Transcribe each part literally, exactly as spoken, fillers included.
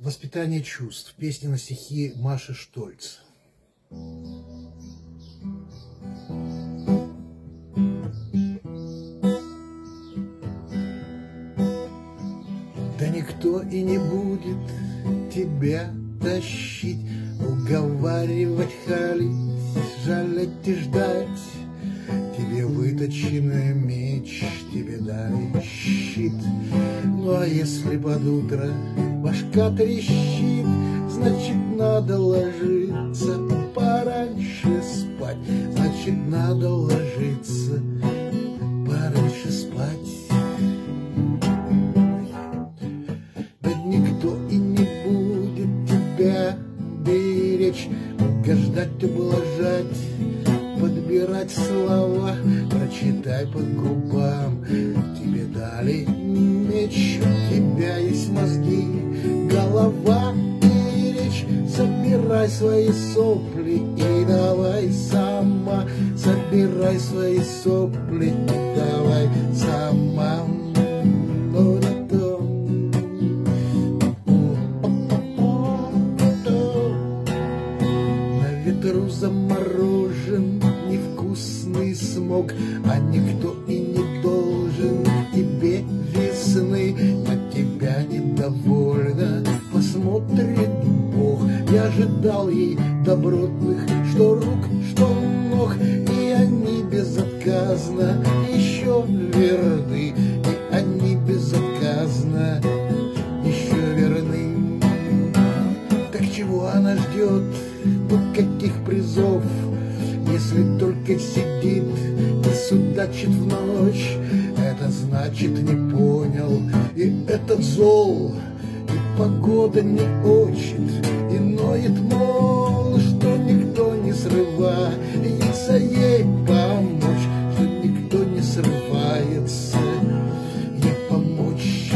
Воспитание чувств. Песня на стихи Маши Штольц. Да никто и не будет тебя тащить, уговаривать, халить, жалеть и ждать. Тебе выточенный меч, тебе дали щит. Ну а если под утро башка трещит, значит надо ложиться пораньше спать. Значит надо ложиться пораньше спать. Да никто и не будет тебя беречь, угождать, ублажать, подбирать слова, прочитай по губам. Тебе дали меч, у тебя есть мозги, голова и речь. Собирай свои сопли и давай сама. Собирай свои сопли и давай сама. На ветру заморожен невкусный смог, а никто и не должен тебе весны. На тебя недовольно посмотрит Бог. Я ожидал ей добротных что рук, что ног, и они безотказно еще верны, и они безотказно еще верны. Так чего она ждет, ну каких призов, если только сидит и судачит в ночь? Это значит не понял, и этот зол, и погода не очень, и ноет, мол, что никто не срывается ей помочь, что никто не срывается ей помочь.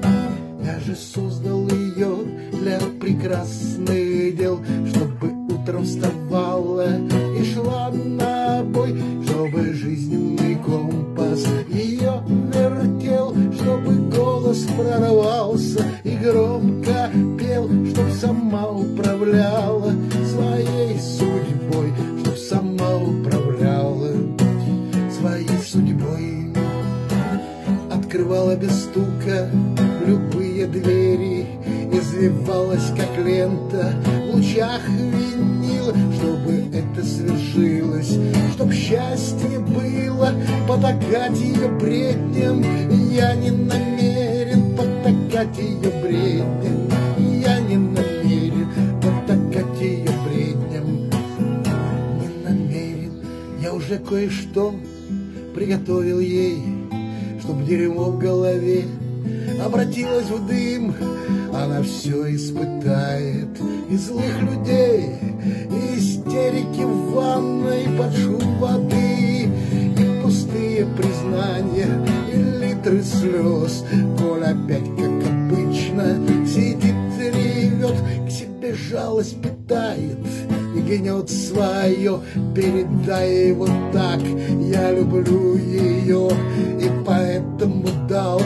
Я же создал ее для прекрасных дел, чтобы утром вставала и шла на бой, чтобы жизненный компас ее вертел, чтобы голос прорвался и громко пел, чтоб сама управляла своей судьбой, чтоб сама управляла своей судьбой. Открывала без стука любые двери, извивалась как лента в лучах винила, чтобы это свершилось, чтоб счастье было. Потакать ее бредням я не намерен, потакать ее бредням я не намерен, потакать ее бредням не намерен. Я уже кое-что приготовил ей, чтоб дерьмо в голове обратилась в дым. Она все испытает, и злых людей, и истерики в ванной под шум воды, и пустые признания, и литры слез. Коль опять, как обычно, сидит и ревет, к себе жалость питает и гнет свое. Передай вот так: я люблю ее, и поэтому дал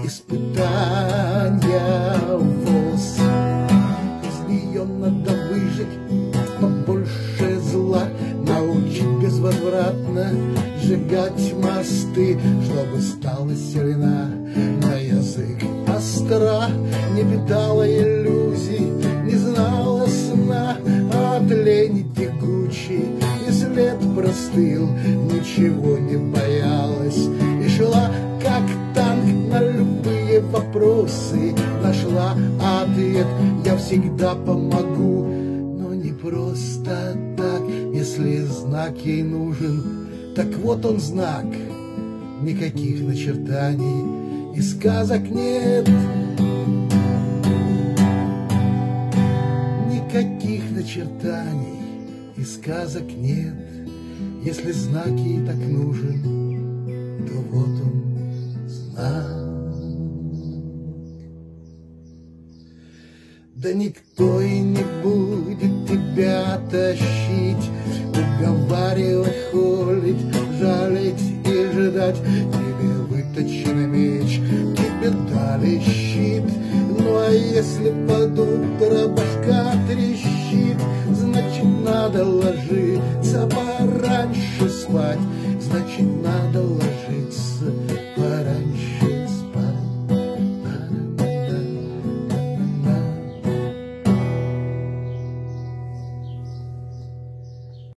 испытания воз. Из нее надо выжить побольше зла, научить безвозвратно сжигать мосты, чтобы стала сильна, на язык остра, не питала иллюзий, не знала сна, а от лени тягучей и след простыл, ничего не боялась и шла как танк на любые вопросы. Нашла ответ: я всегда помогу, но не просто так. Если знак ей нужен, так вот он знак. Никаких начертаний и сказок нет, никаких начертаний и сказок нет. Если знак ей так нужен, то вот он знак. Да никто и не будет тебя тащить, уговаривать, холить, жалеть и ждать. Тебе выточенный меч, тебе дали щит. Ну а если под утро башка трещит, значит, надо ложиться пораньше спать, значит, надо